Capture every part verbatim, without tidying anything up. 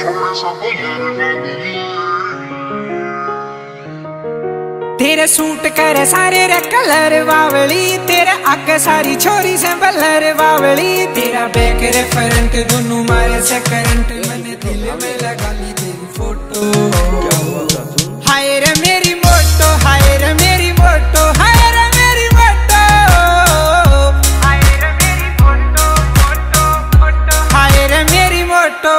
तेरे सूट करे सारे रे कलर बावली, तेरे आगे सारी छोरी से बलर बावली, तेरा बैक रे फ्रंट दोनों मारे से करंट, मैंने दिल में लगा ली तेरी फोटो। हाय रे मेरी मोटो, हाय रे मेरी मोटो, हाय रे मेरी मोटो, हाय रे मेरी मोटो मोटो मोटो, हाय रे मेरी मोटो।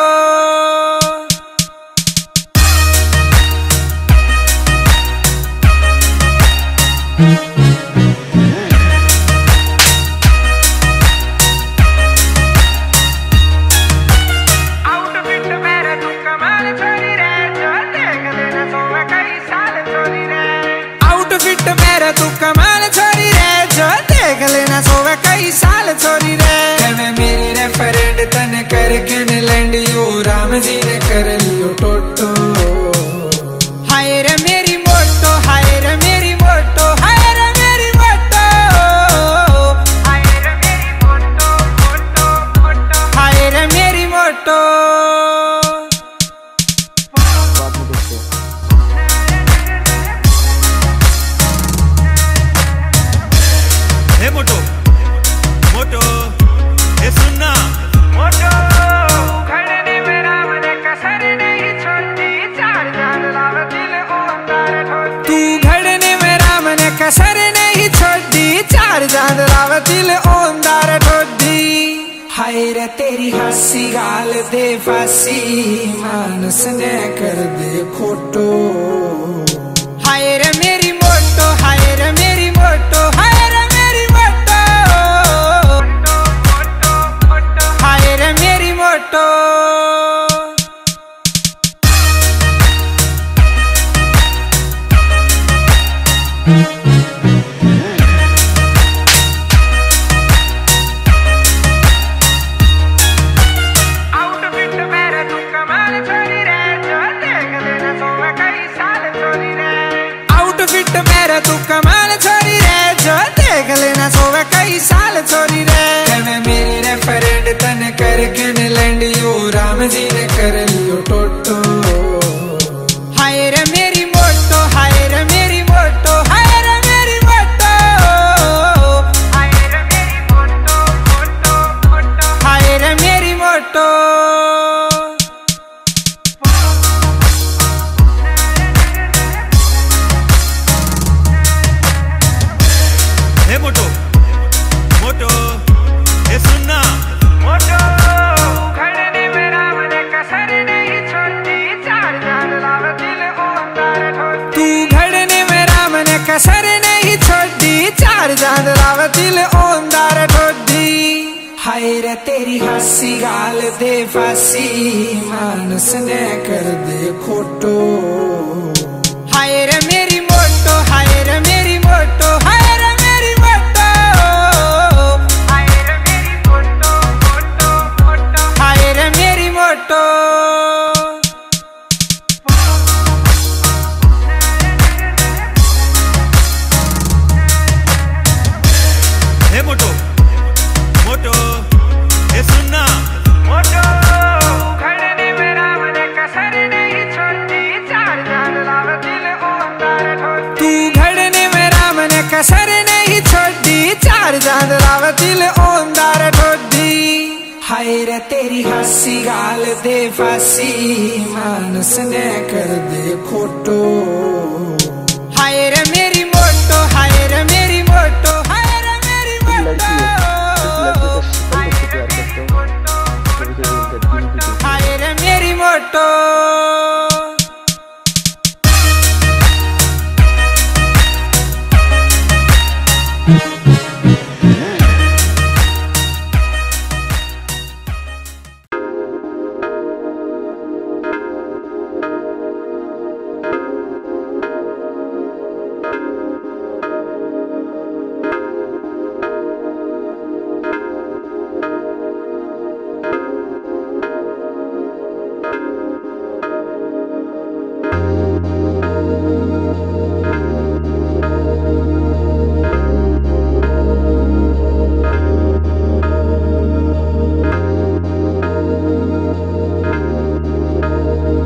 तू कमाल छोरी रे, जो देख लेना सोवे कई साल छोरी रे। मैं मेरी रे फ्रेंड तने करके न लैंड यू राम जी ने कर लियो टोटो। हाय रे मेरी मोटो, हाय रे मेरी मोटो, हाय रे मेरी मोटो, हाय रे मेरी मोटो मोटो मोटो, हाय रे मेरी मोटो। मोटो मोटो ये सुनना मोटो, खड़ने में राम ने कसर नहीं छोड़ी, चार चांद लावे दिल ओंदार ठोडी। तू घड़ने में राम ने कसर नहीं छोड़ी, चार चांद लावे दिल ओंदार ठोडी। हाय रे तेरी हंसी गाल दे फांसी, मानस ने कर दे खोटो। हाय रे मेरी मोटो, हाय रे मेरी मोटो, हाय तू कमाल छोरी रे, जो देख लेना सोवे कई साल छोरी रे। मैं मेरी रे फ्रेंड तने करके न लैंड यू राम जी ने कर लियो टोटो। हाय रे मेरी मोटो, हाय रे मेरी मोटो, हाय रे मेरी मोटो, हाय रे मेरी मोटो मोटो मोटो, हाय रे मेरी मोटो। मोटो मोटो ये सुनना मोटो, खड़ने में राम ने कसर नहीं छोड़ी, चार चांद लावे दिल ओंदार ठोडी। तू घड़ने में राम ने कसर नहीं छोड़ी, चार चांद लावे दिल ओंदार ठोडी। हाय रे तेरी हंसी गाल दे फांसी, मानस ने कर दे खोटो। हाय रे मेरी मोटो, हाय रे मेरी मोटो, हाय मोटो मोटो ये सुनना मोटो, खड़ने में राम ने कसर नहीं छोड़ी, चार चांद लावे दिल ओंदार ठोडी। तू घड़ने में राम ने कसर नहीं छोड़ी, चार चांद लावे दिल ओंदार ठोडी। हाय रे तेरी हंसी गाल दे फांसी, मानस ने कर दे खोटो।